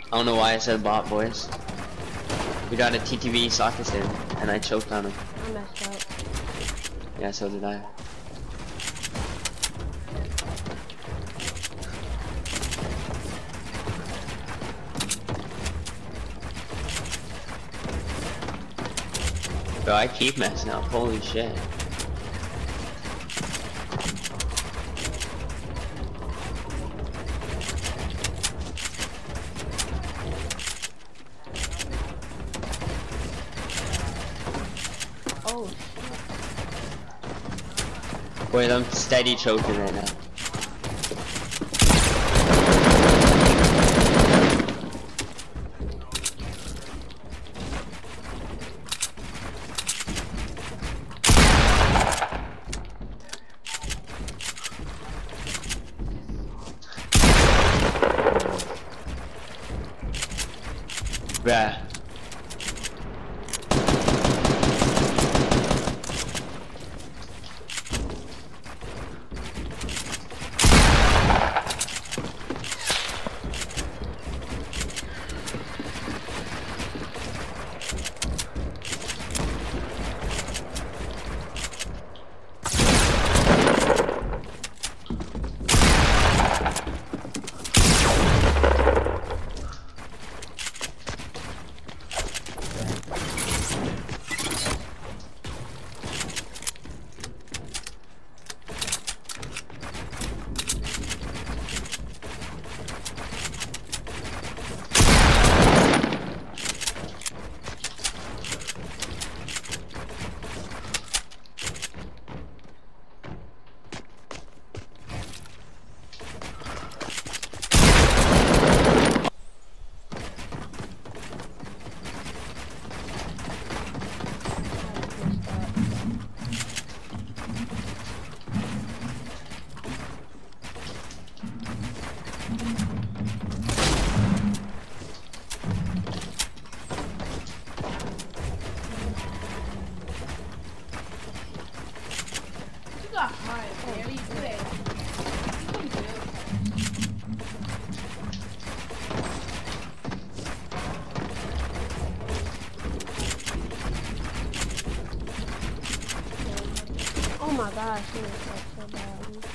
I don't know why I said bot, boys. We got a TTV soccer stand, and I choked on him. I messed up. Yeah, so did I. Bro, I keep messing up. Holy shit. Oh, Wait, I'm steady choking right now. Bruh. oh my gosh, he was so bad.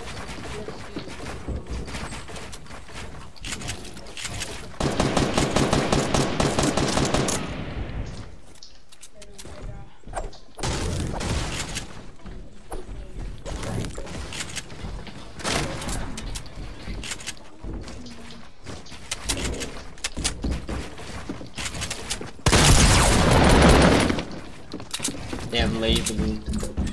Damn lazy dude.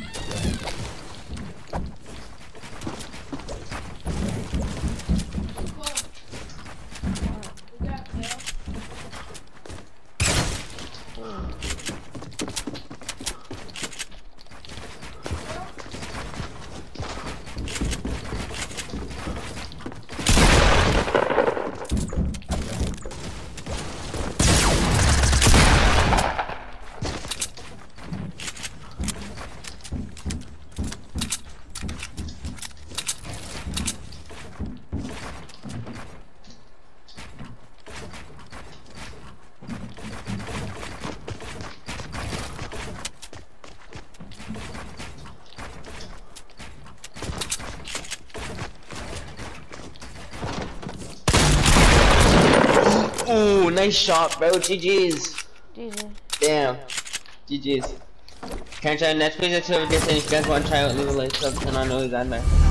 Ooh, nice shot, bro. GG's. Jesus. Damn. GG's. Can I try Netflix until we get in? If you guys want to try out, leave a like, sub, and I know he's on there.